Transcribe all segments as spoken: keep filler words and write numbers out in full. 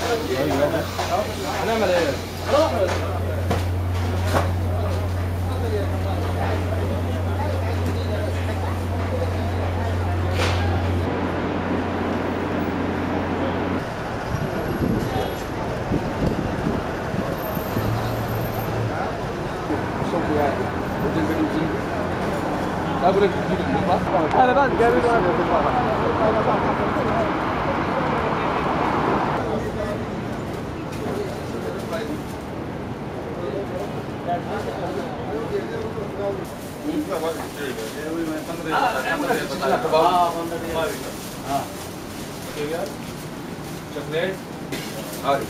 هنعمل ايه؟ أنا بعد قابل चॉकलेट और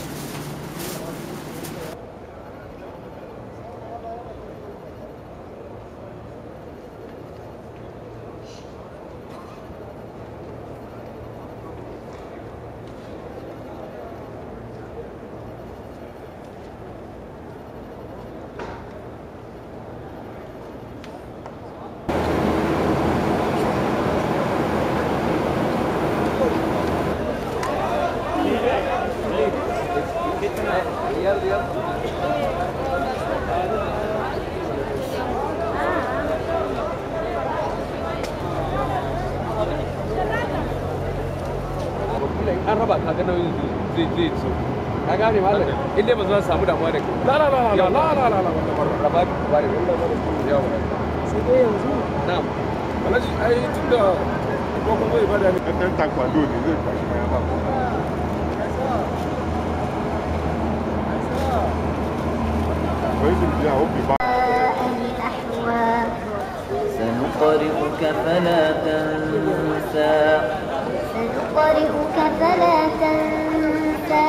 an raba ka ga nauyin zai zai so ka gane malam inda ba za su samu damuwa da kai la la la la la la la la raba ba da yawa sai dai yanzu na'am alaji ai tunda ko kuma zai bada ni kan taekwondo ne zai kwashi mai ba ko wai din ya hobi ba سنقرئك فلا تنسى سنقرئك فلا تنسى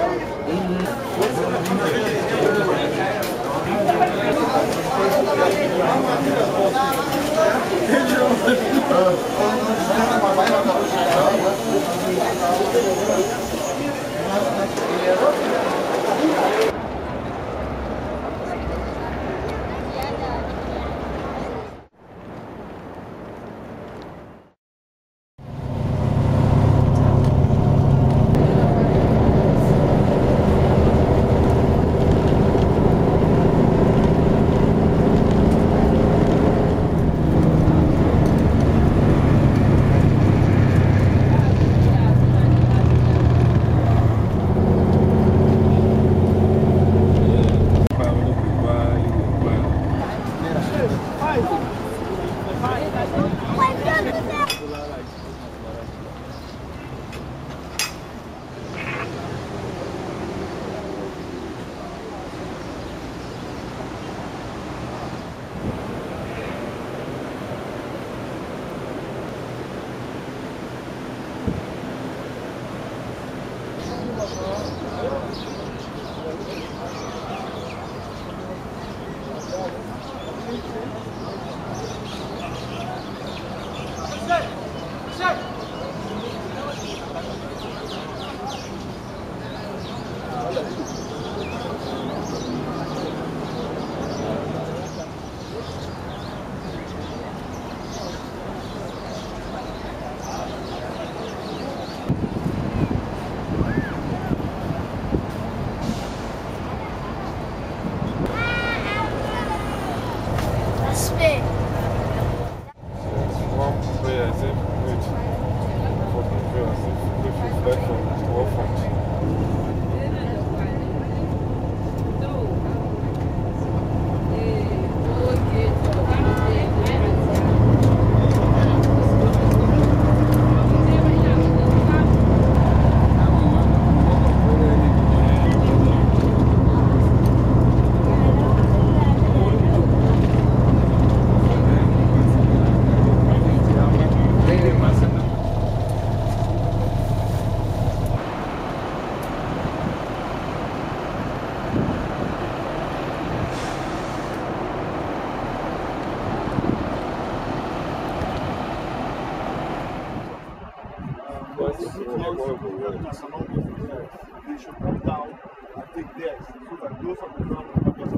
They should come down and take theirs so that those on the ground will not just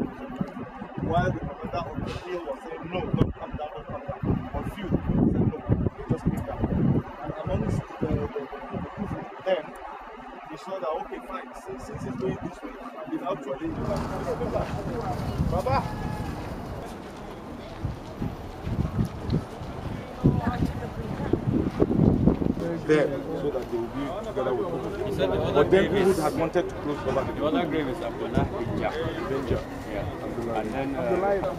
while the commander on the field was saying, no, don't come down, don't come down. On field, he said, no, they just came down. And amongst the, the, the, the people then, we saw that, okay, fine. Since, since it's going this way, it's actually Baba. There, so that they will be together with Uhud. But then Uhud had wanted to close over the The other grave is Abdullah Danger. danger. Yeah. And then uh,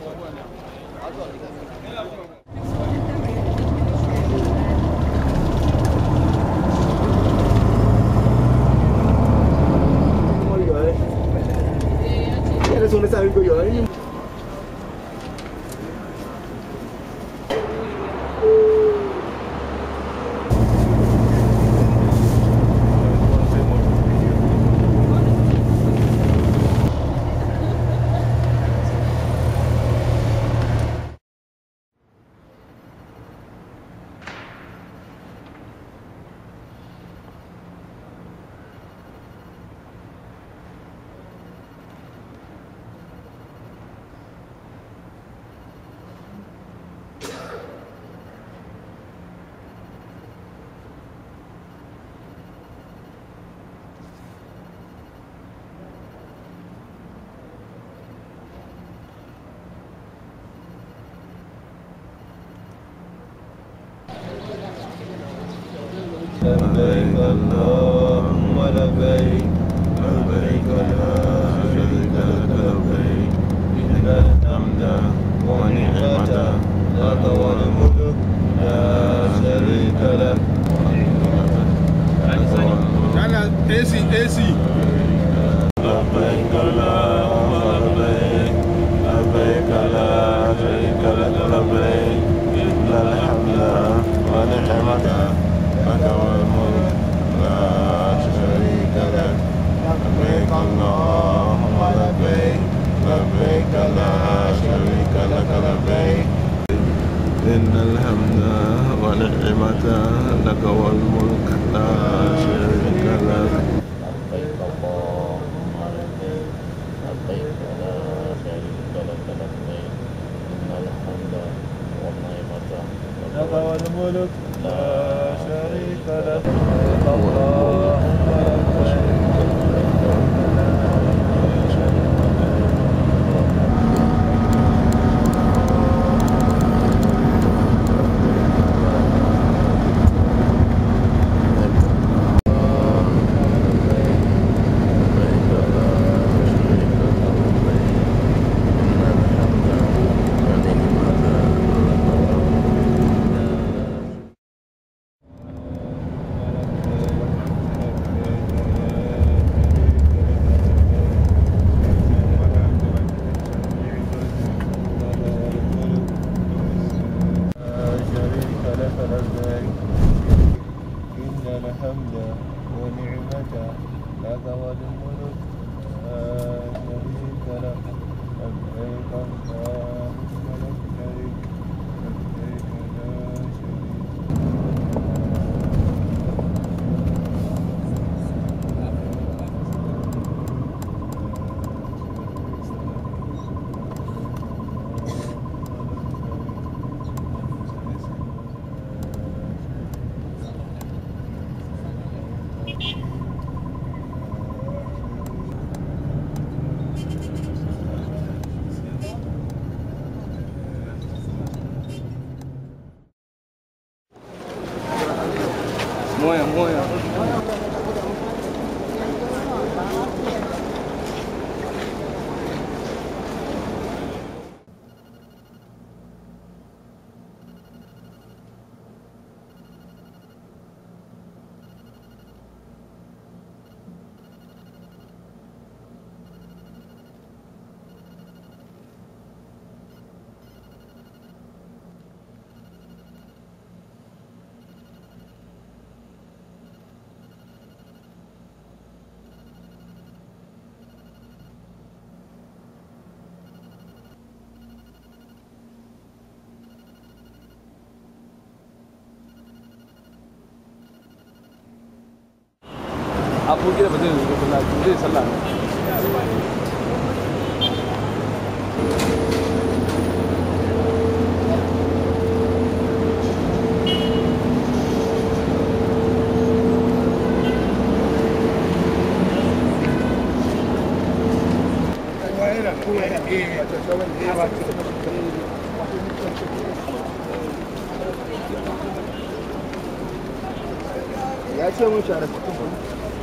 لبيك اللهم لبيك لبيك لا شريك لك لبيك إن الحمد والنعمة لك والملك لا شريك لك A C, A C. لبيك اللهم لبيك لبيك لا شريك لك لبيك إن الحمد والنعمة لك والملك لا شريك لك لبيك اللهم لبيك لبيك لا شريك لك لبيك إن الحمد والنعمة لك والملك لا شريك لك لبيك اللهم لبيك لبيك لا شريك لك لبيك إن الحمد والنعمة لك والملك لا شريك لك لبيك اللهم Moya, moya. Abu kira ba zai zo ba zai sallah. Ya ce mun share kuɗin ba.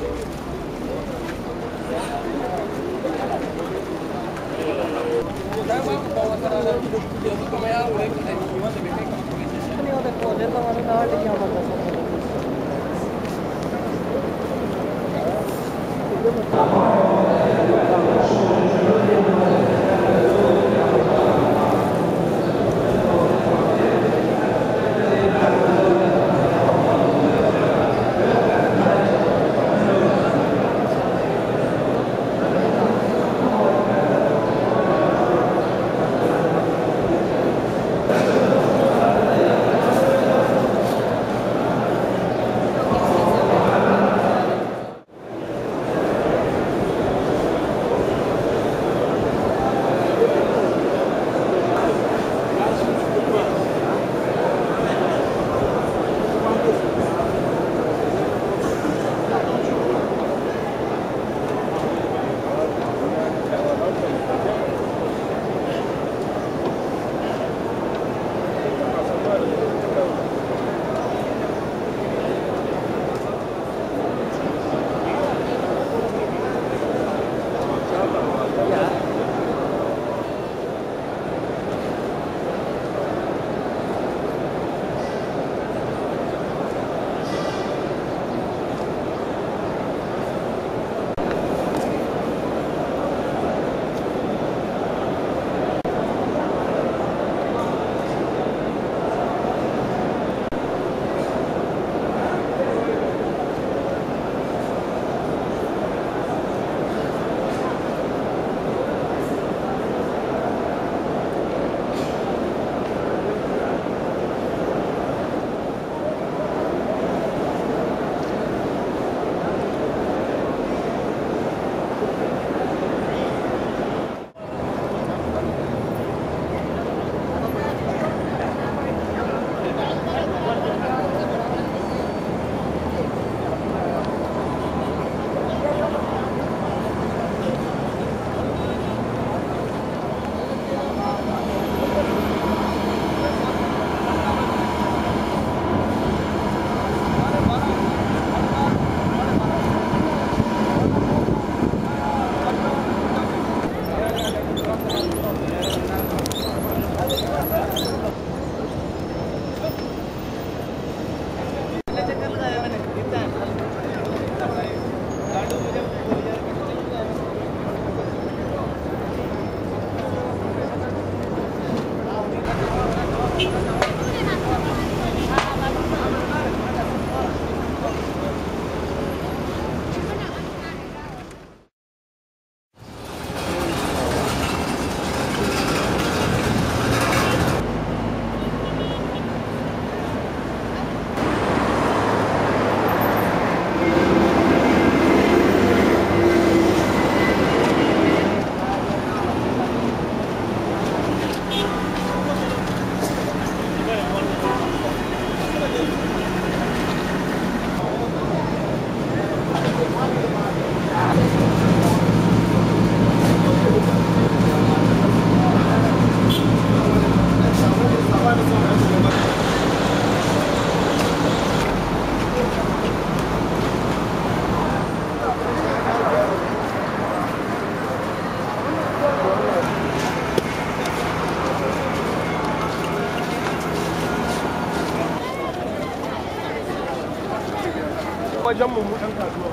wajen mu ɗan kasuwa.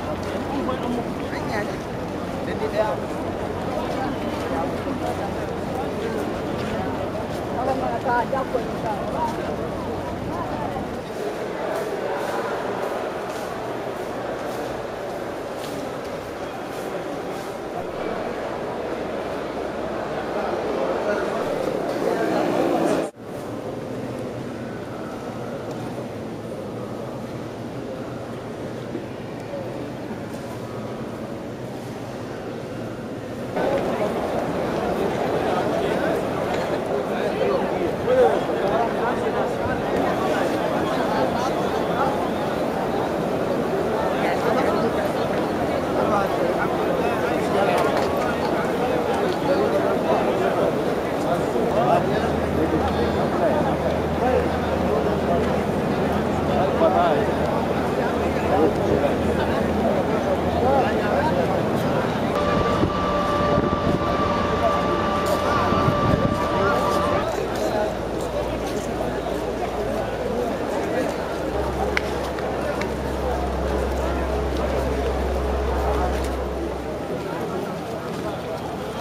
Hanya da ni ɗaya.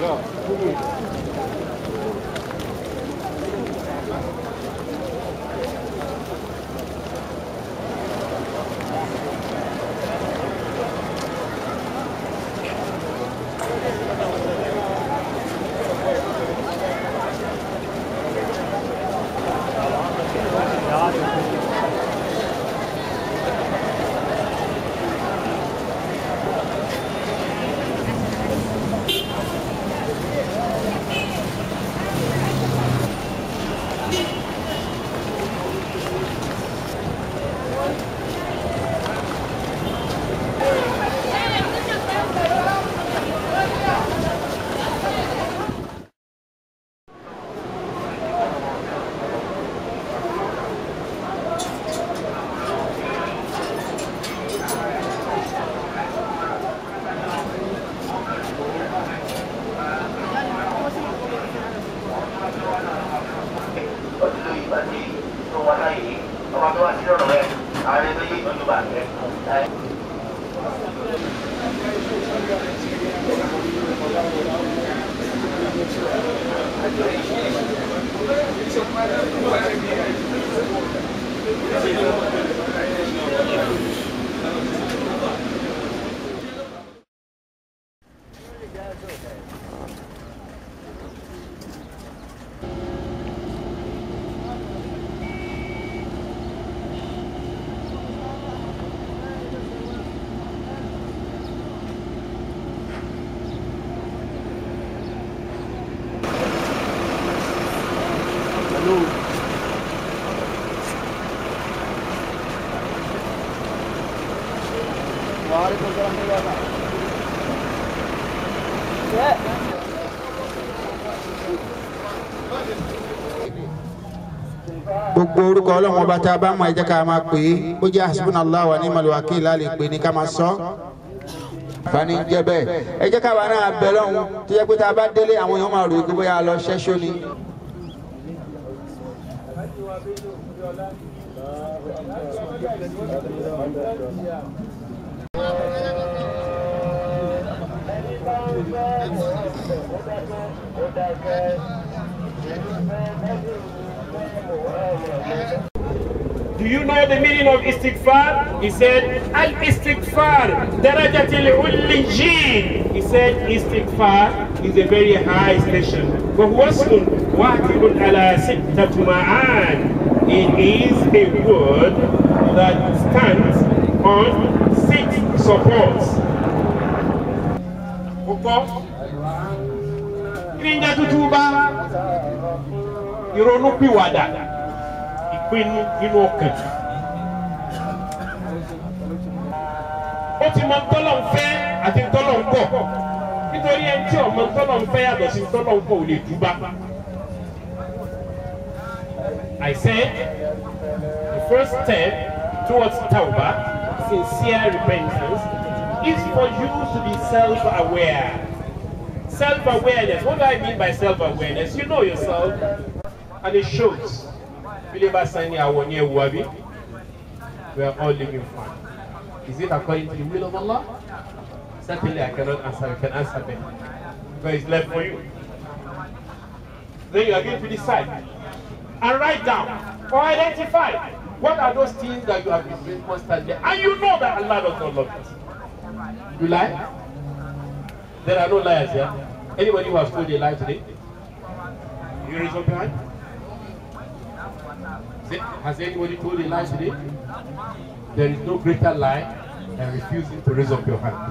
gbogbo orúkọ Ọlọ́run ọba tá a bá mọ̀ ẹ jẹ́ ká máa pè é bó jẹ́ hasbunallahu wa ni'mal wakil la lè pè ní ká máa sọ fani jẹ́ bẹ́ẹ̀ ẹ jẹ́ ká wà náà bẹ̀ lọ́hùn tó jẹ́ pé tá a bá délé àwọn èèyàn máa rò ó pé bóyá a lọ ṣẹ́ṣó ni. Do you know the meaning of istighfar? He said, al-istighfar, darajatil ullijin. He said, istighfar is a very high station. وَهُوَسْلٌ وَاحِدٌ عَلَى سِتَّةُ مَعَانٍ. It is a word that stands on six supports. Ìrìnjà tutuba, ìrònú pìwàdà, ìpinnu nínú ọkàn. Ó ti mọ ntọ́lọ̀ ń fẹ́ àti ntọ́lọ̀ ń kọ̀. Nítorí ẹni tí ọmọ ntọ́lọ̀ ń fẹ́ yàtọ̀ sí ntọ́lọ̀ ń kọ̀ ò lè túbá. I said the first step towards tawbah, sincere repentance, is for you to be self-aware. Self-awareness. What do I mean by self-awareness? You know yourself, and it shows. We are all living fine. Is it according to the will of Allah? Certainly, I cannot answer. I can answer better. But it's left for you. Then you are going to decide and write down or identify what are those things that you have been doing constantly, and you know that Allah does not love it. You lie? There are no liars here. Anybody who has told a lie today? You raise up your hand. Has anybody told a lie today? There is no greater lie than refusing to raise up your hand.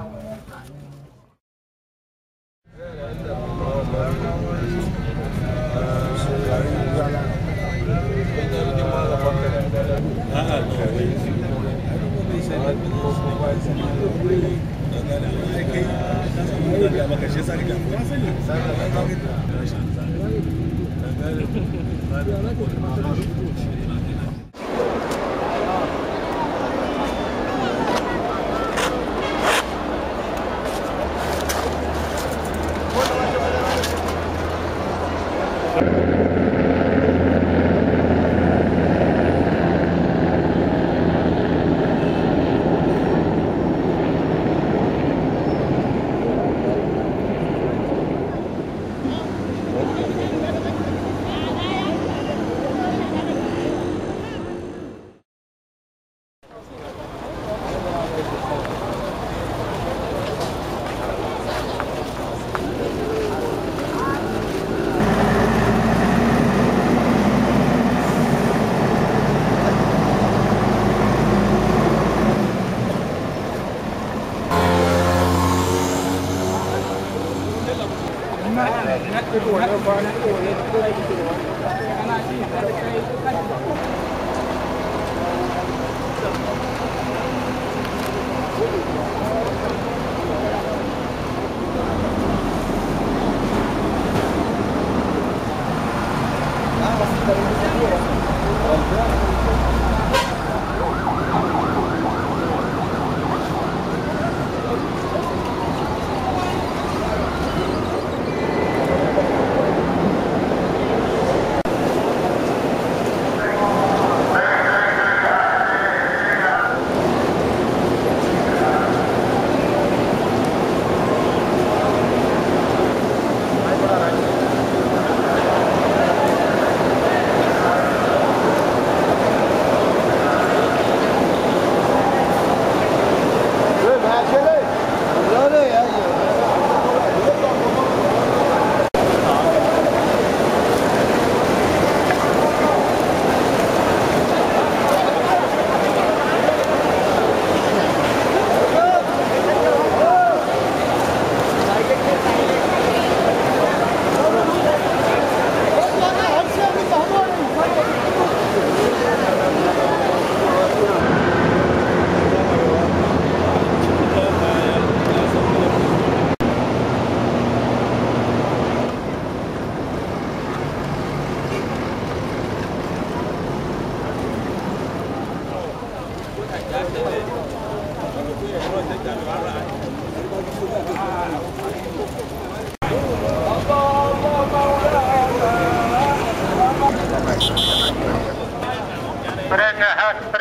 Mereka